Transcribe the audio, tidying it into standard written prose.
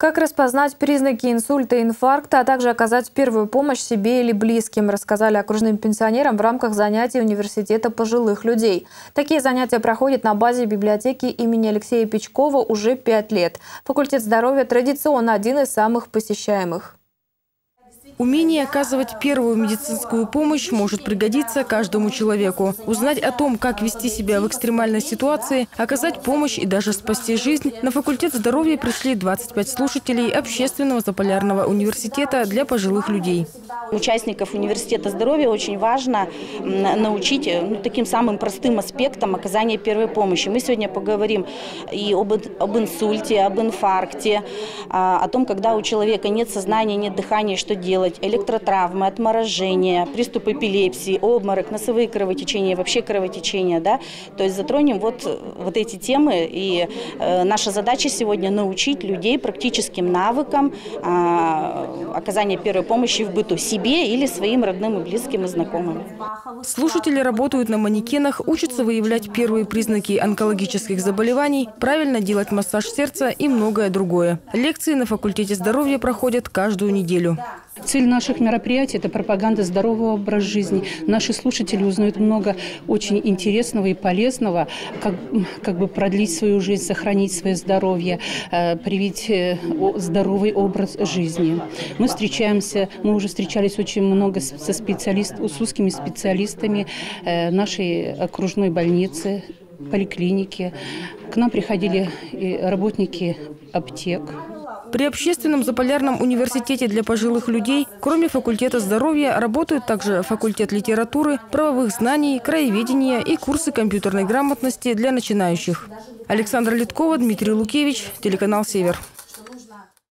Как распознать признаки инсульта и инфаркта, а также оказать первую помощь себе или близким, рассказали окружным пенсионерам в рамках занятий университета пожилых людей. Такие занятия проходят на базе библиотеки имени Алексея Печкова уже 5 лет. Факультет здоровья традиционно один из самых посещаемых. Умение оказывать первую медицинскую помощь может пригодиться каждому человеку. Узнать о том, как вести себя в экстремальной ситуации, оказать помощь и даже спасти жизнь, на факультет здоровья пришли 25 слушателей общественного заполярного университета для пожилых людей. Участников университета здоровья очень важно научить таким самым простым аспектам оказания первой помощи. Мы сегодня поговорим и об инсульте, об инфаркте, о том, когда у человека нет сознания, нет дыхания, что делать, электротравмы, отморожения, приступ эпилепсии, обморок, носовые кровотечения, вообще кровотечения. Да? То есть затронем вот эти темы. И наша задача сегодня научить людей практическим навыкам оказания первой помощи в быту себе или своим родным и близким и знакомым. Слушатели работают на манекенах, учатся выявлять первые признаки онкологических заболеваний, правильно делать массаж сердца и многое другое. Лекции на факультете здоровья проходят каждую неделю. Цель наших мероприятий – это пропаганда здорового образа жизни. Наши слушатели узнают много очень интересного и полезного, как бы продлить свою жизнь, сохранить свое здоровье, привить здоровый образ жизни. Мы уже встречались очень много с узкими специалистами нашей окружной больницы, поликлиники. К нам приходили и работники аптек. При общественном заполярном университете для пожилых людей, кроме факультета здоровья, работают также факультет литературы, правовых знаний, краеведения и курсы компьютерной грамотности для начинающих. Александра Литкова, Дмитрий Лукевич, телеканал «Север».